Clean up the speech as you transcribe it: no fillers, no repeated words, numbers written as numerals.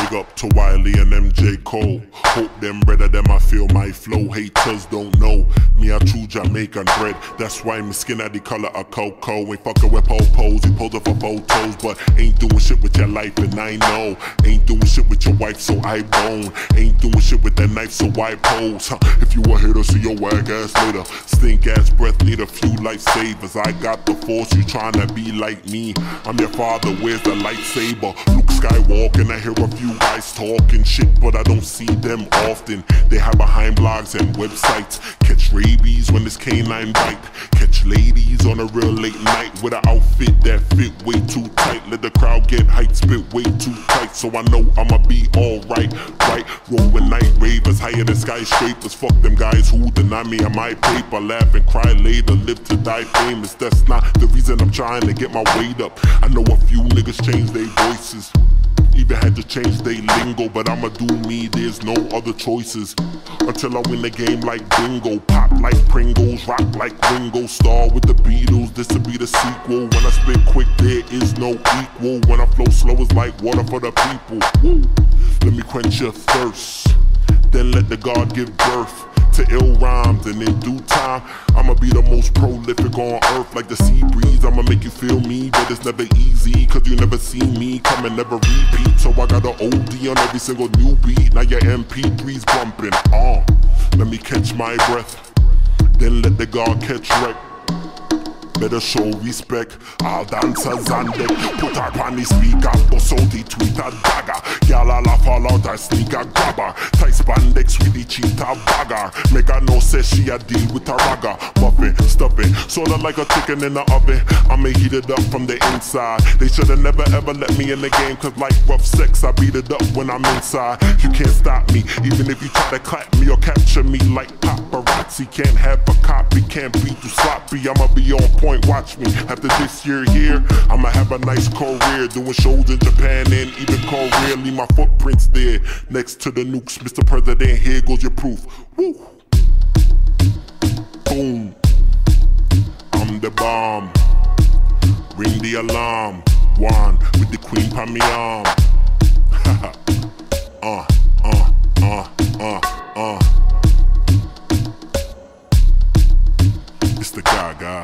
Big up to Wiley and MJ Cole. Hope them better than I feel my flow. Haters don't know me, I true Jamaican bread. That's why my skin had the color of cocoa. Ain't fucking with po-pos, we posing for photos, but ain't doing shit with your life, and I know. Ain't doing shit with your wife, so I bone. Ain't doing shit with that knife, so I pose. If you a hater, see your wag ass later. Stink ass breath, need a few lifesavers. I got the force, you tryna be like me. I'm your father, where's the lightsaber? Luke Skywalker, and I hear a few guys talking shit, but I don't see them often. They hide behind blogs and websites. Catch rabies when this canine bite. Catch ladies on a real late night with an outfit that fit way too tight. Let the crowd get hyped, spit way too tight, so I know I'ma be alright. Right, rolling night ravers, higher than skyscrapers. Fuck them guys who deny me on my paper. Laugh and cry later, live to die famous. That's not the reason I'm trying to get my weight up. I know a few niggas change their voices, even had to change they lingo, but I'ma do me, there's no other choices. Until I win the game like bingo. Pop like Pringles, rock like Ringo. Star with the Beatles, this'll be the sequel. When I spit quick, there is no equal. When I flow slow, it's like water for the people. Woo. Let me quench your thirst, then let the God give birth to ill rhymes, and in due time I'ma be the most prolific on earth. Like the sea breeze, I'ma make you feel me, but it's never easy, cause you never see me come and never repeat. So I got an OD on every single new beat. Now your MP3's bumping. Let me catch my breath, then let the God catch wreck. Better show respect. All dancers on deck, put her on the speaker, bust out the Twitter dagger. Y'all all fall out her sneaker grabber. Tight spandex with the cheetah bagger. Make her know say she a deal with her ragga. Muffin, stuffing, sorta like a chicken in the oven. I'ma heat it up from the inside. They shoulda never ever let me in the game, cause like rough sex, I beat it up when I'm inside. You can't stop me, even if you try to clap me or capture me like paparazzi. Can't have a copy, can't be too sloppy. I'ma be on point. Watch me, after this year here, I'ma have a nice career, doing shows in Japan and even Korea. Leave my footprints there, next to the nukes. Mr. President, here goes your proof. Woo! Boom! I'm the bomb. Ring the alarm. One with the queen on me arm. It's the Gaga.